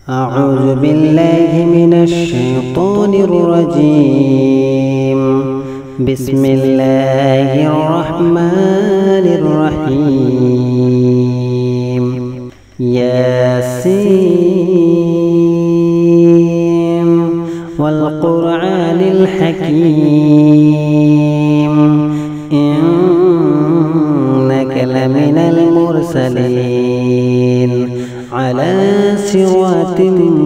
أعوذ بالله من الشيطان الرجيم. بسم الله الرحمن الرحيم. ياسين والقرآن الحكيم إنك لمن المرسلين على صراط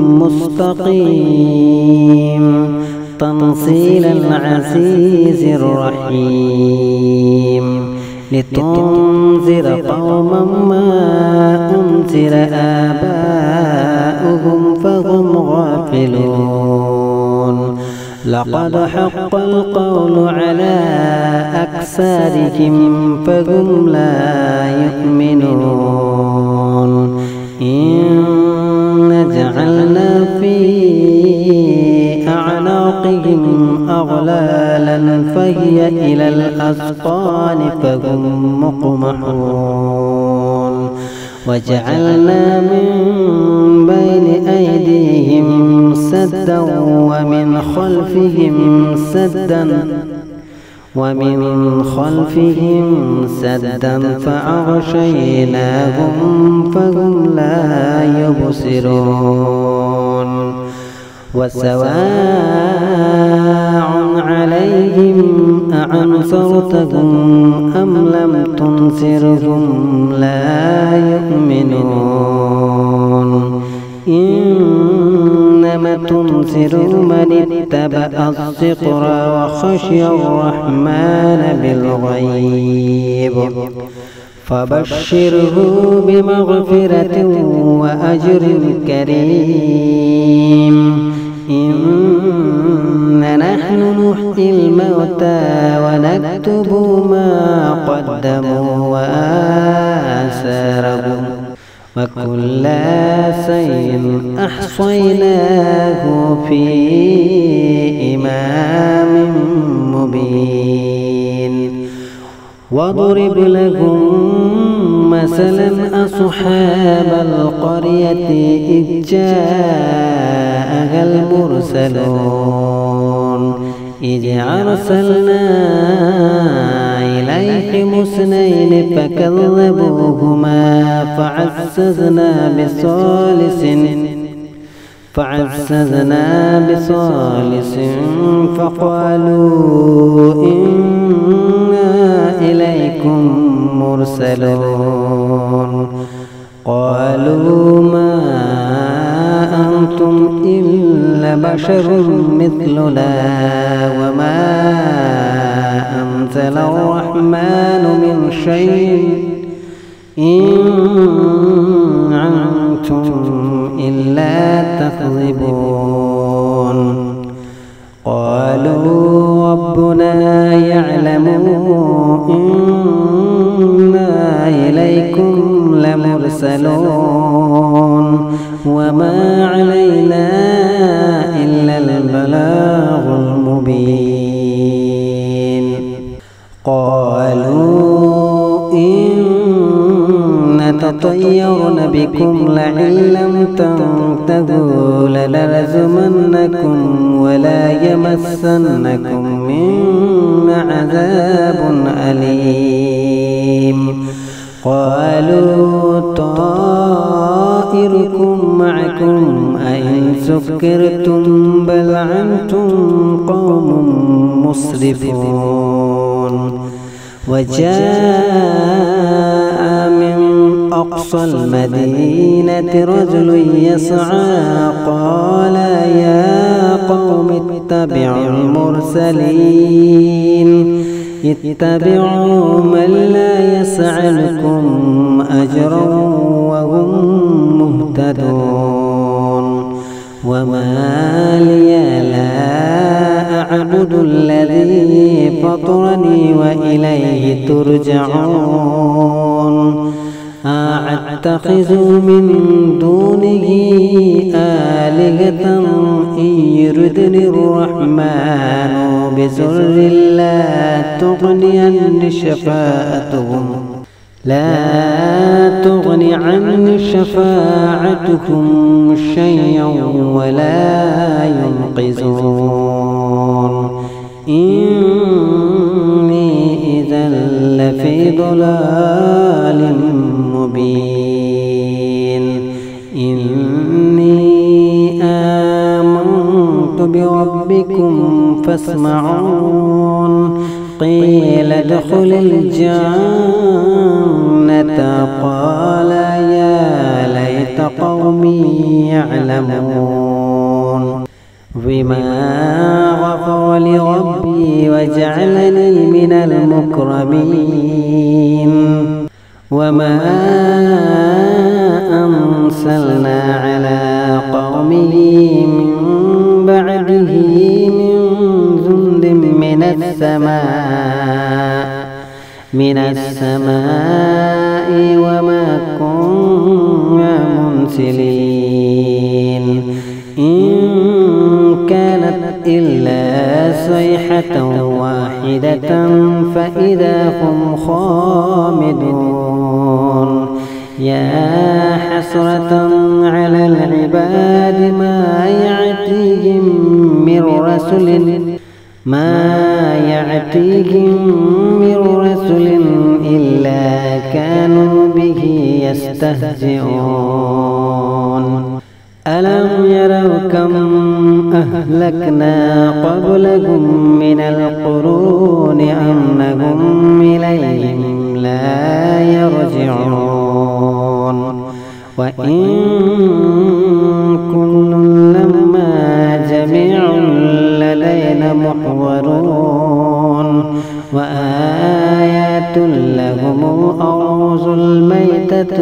مستقيم تنزيل العزيز الرحيم لتنذر قوما ما أنذر آباؤهم فهم غافلون. لقد حق القول على أكثرهم فهم لا يؤمنون. إن جعلنا في أعناقهم أغلالا فهي إلى الأذقان فهم مقمحون. وجعلنا من بين أيديهم سدا ومن خلفهم سدا فأغشيناهم فهم لا يبصرون. وسواء عليهم أأنذرتهم أم لم تنذرهم لا يؤمنون. إنما تنذر من اتبع الذكر وخشي الرحمن بالغيب فبشره بمغفرة وأجر كريم. إنا نحن نحيي الموتى ونكتب ما قدموا وآثارهم وكل شيء أحصيناه في إمام مبين. واضرب لهم مثلا أصحاب القرية إذ جاءها المرسلون إذ أرسلنا إليهم اثنين فكذبوهما فعززنا بثالث فقالوا إنا إليكم مرسلون. قالوا ما أنتم إلا بشر مثلنا وما أنزل الرحمن من شيء إن أنتم إلا تكذبون. قالوا ربنا يعلم إنا إليكم لمرسلون وما علينا إلا البلاغ المبين. قالوا إن نتطيرن بكم لئن لم تنتهوا لنرجمنكم ولا يمسنكم منا عذاب أليم. قالوا طائركم معكم أئن سكرتم بل أنتم قوم مسرفون. وجاء من أقصى المدينة رجل يسعى قال يا قوم اتبعوا المرسلين اتبعوا من لا يسألكم أجرا وهم مهتدون. وما لي لا أعبد الذي فطرني وإليه ترجعون. أأتخذ من دونه آلهة إن يردني الرحمن بضر لا تغني عني شفاعتهم لا تغن عني شفاعتكم شيئا ولا ينقذون إني إذا لفي ضلال مبين إني آمنت بربكم فاسمعون قيل ادخل الجنة قال يا ليت قومي يعلمون بما غفر لي ربي وجعلني من المكرمين وما أرسلنا على قومه من بعده من جند من السماء وما كنا منزلين إن كانت إلا صيحة واحدة فإذا هم خامدون يا حسرة على العباد ما يأتيهم من رسل إلا كانوا به يستهزئون ألم يروا كم أهلكنا قبلهم من القرون أنهم إليهم لا يرجعون وإن كل لما جميع لدينا محضرون وآيات لهم الأرض الميتة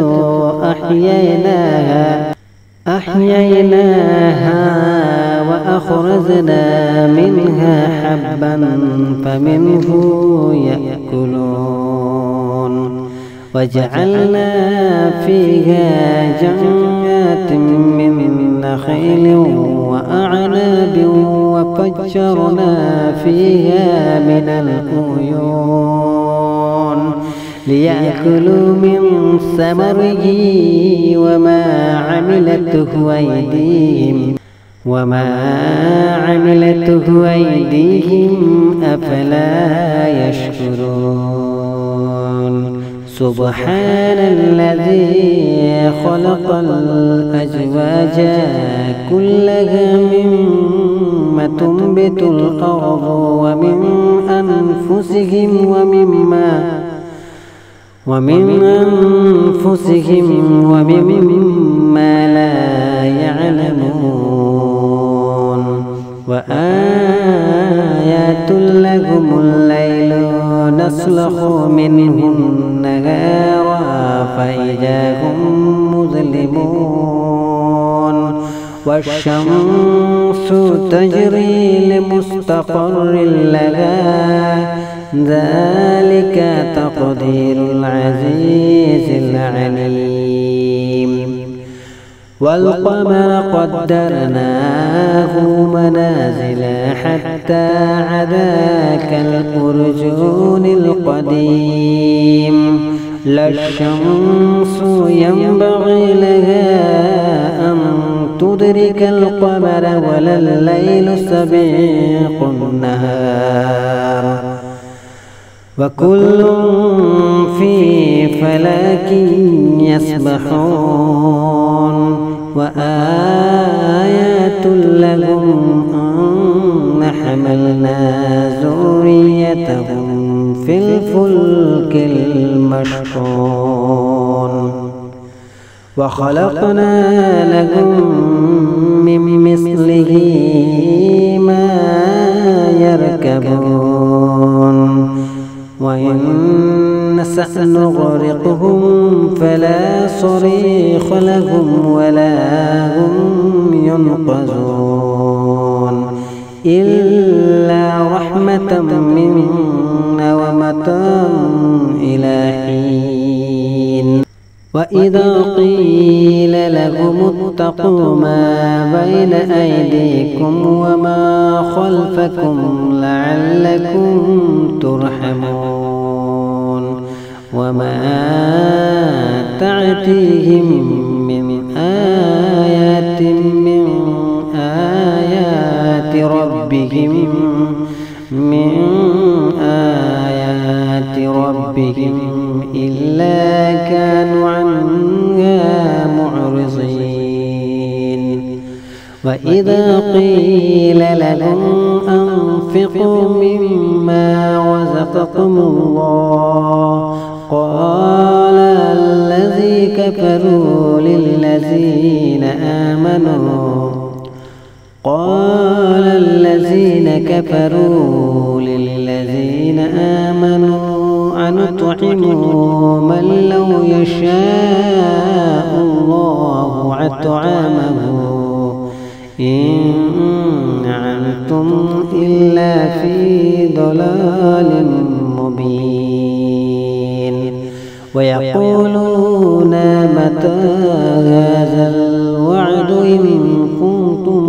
أحييناها وأخرجنا منها حبا فمنه يأكلون وجعلنا فيها جنات من نخيل وأعناب وفجرنا فيها من العيون ليأكلوا من ثمره وما عملته أيديهم أفلا يشكرون سبحان الذي خلق الأزواج كلها مما تنبت الأرض ومن أنفسهم ومما لا يعلمون وآيات لهم الليل نسلخ منه النهار فإذا هم مظلمون والشمس تجري لمستقر لها ذلك تقدير العزيز العليم والقمر قدرناه منازل حتى عدا كالأرجون القديم لا الشمس ينبغي لها أن تدرك القمر ولا الليل سبيق النهار وكل في فلك يسبحون وآيات لهم أن حملنا ذريتهم في الفلك المشحون وخلقنا لهم من مثله ما يركبون وإن نشأ نغرقهم فلا صريخ لهم ولا هم ينقذون إلا رحمة منا ومتاعا إلى حين وإذا قيل لهم اتقوا ما بين أيديكم وما خلفكم لعلكم ترحمون وما تأتيهم من آيات ربهم إلا كانوا عنها معرضين وإذا قيل لهم أنفقوا مما رزقكم الله قال الذين كفروا للذين آمنوا أنطعموا من لو يشاء الله أطعمه إن أنتم إلا في ضلال مبين ويقولون متى هذا الوعد إن كنتم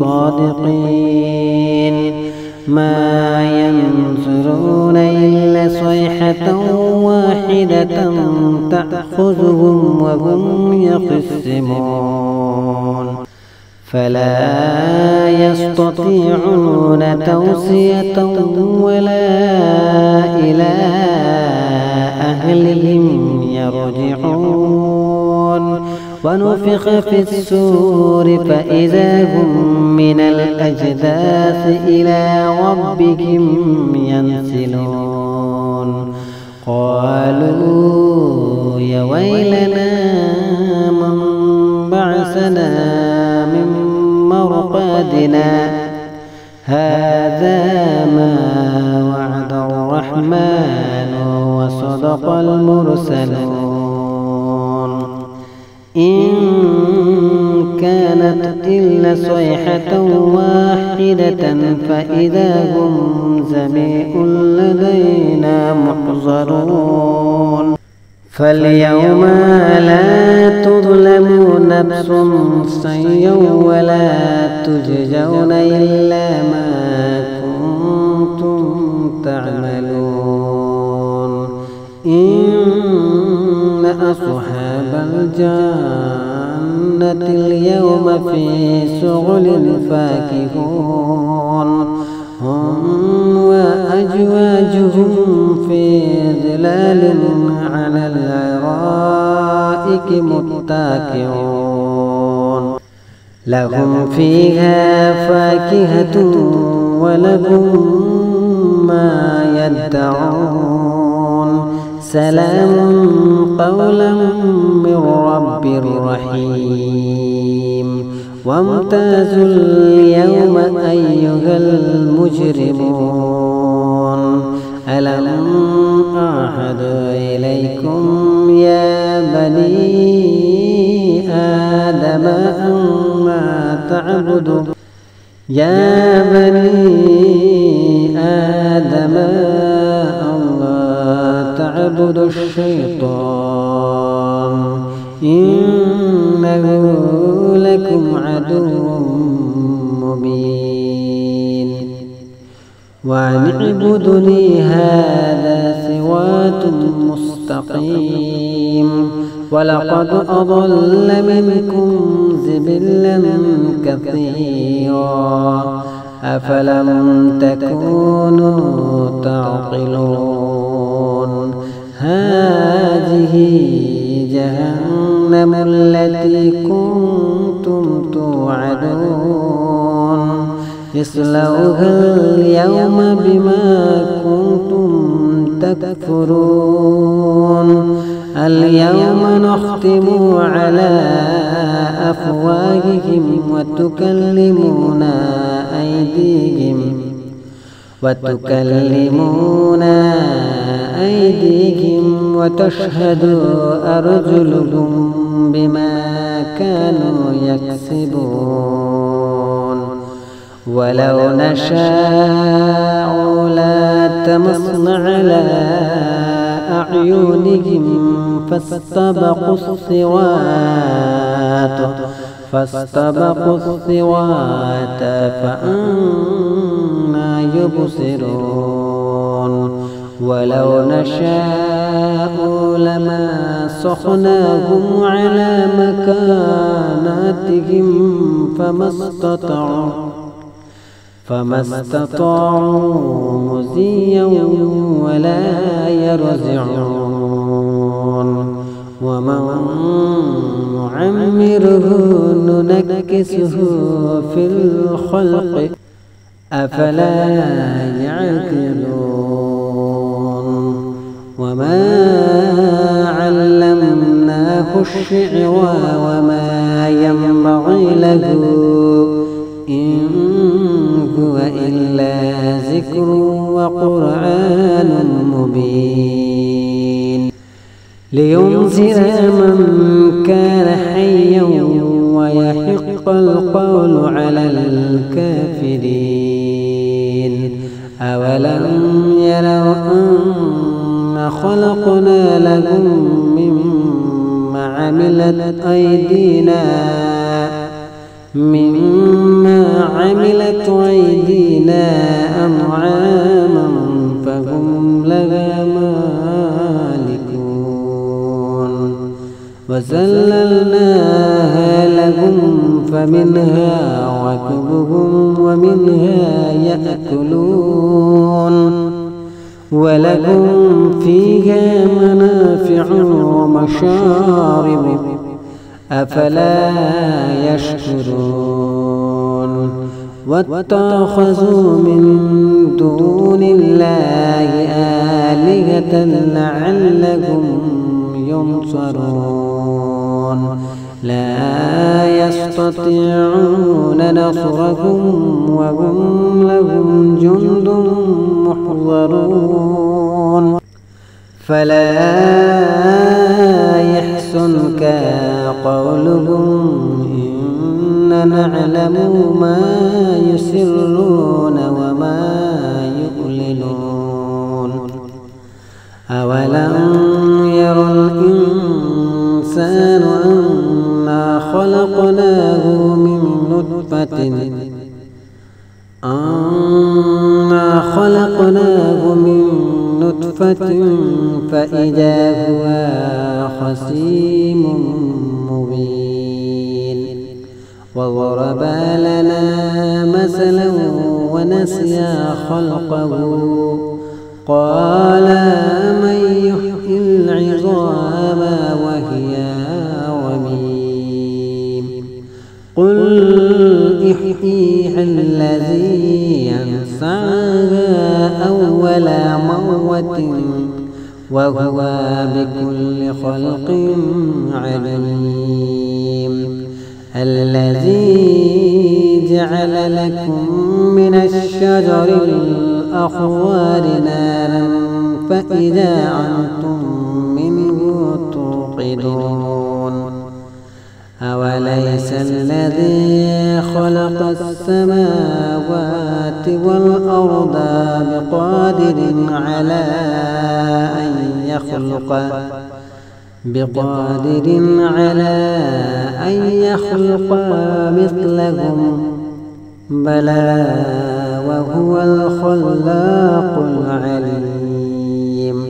صادقين ما ينظرون إلا صيحة واحدة تأخذهم وهم يخصمون فلا يستطيعون توصية ولا إلى أهلهم يرجعون ونفخ في السور فإذا هم من الأجداث إلى ربهم ينسلون قالوا يا ويلنا من بعثنا من مرقدنا هذا ما وعد الرحمن وصدق المرسلون إن كانت إلا صيحة واحدة فإذا هم جميع لدينا محضرون فاليوم لا تظلم نفس شيئا ولا تجزون إلا ما كنتم تعملون إن أصحاب الجنة اليوم في شغل فاكهون هم وأزواجهم في ظلال على الأرائك متكئون لهم فيها فاكهة ولهم ما يدعون سلام قولا من رب رحيم وامتازوا اليوم أيها المجرمون ألم أعهد إليكم يا بني آدم ألا تعبدوا تعبدوا الشيطان إنه لكم عدو مبين وأن اعبدوني هذا صراط مستقيم ولقد أضل منكم جبلا كثيرا أفلم تكونوا تعقلون هذه جهنم التي كنتم توعدون اصلوها اليوم بما كنتم تكفرون اليوم نختم على أفواههم وتكلمونا أيديهم وتشهد أرجلهم بما كانوا يكسبون ولو نشاء لطمسنا على أعينهم فاستبقوا الصراط فأنى يبصرون ولو نشاء لمسخناهم على مكاناتهم فما استطاعوا مضيا ولا يرجعون ومن نعمره ننكسه في الخلق أفلا يعقلون وما علمناه الشعر وما ينبغي له إن هو إلا ذكر وقرآن مبين لينذر من كان حيا ويحق القول على الكافرين أولم يروا أن خلقنا لهم مما عملت أيدينا أنعاما فهم لها مالكون وذللناها لهم فمنها ركوبهم ومنها يأكلون ولكم فيها منافع ومشارب أفلا يشكرون واتخذوا من دون الله آلهة لعلهم ينصرون لا يستطيعون نصرهم وهم لهم جند محضرون فلا يحزنك قولهم إننا نعلم ما يسرون وما يعلنون أولم ير الإنسان أنا خلقناه من نطفة فإذا هو خصيم مبين وضرب لنا مثلا ونسي خلقه قال من يحيي العظام وهي رميم قل يحييها الذي ينساها أول مرة وهو بكل خلق عليم الذي جعل لكم من الشجر الأخضر نارا فإذا أنتم منه توقدون أوليس الذي خلق السماوات والأرض بقادر على أن يخلق مثلهم بلى وهو الخلاق العليم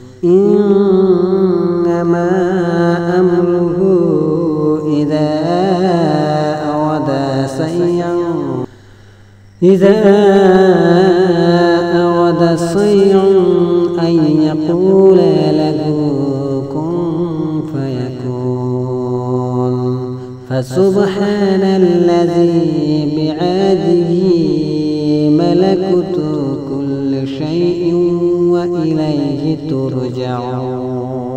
إنما أمره إذا أراد شيئا أن يقول له كن فيكون فسبحان الذي بعاده ملكوت كل شيء وإليه ترجعون.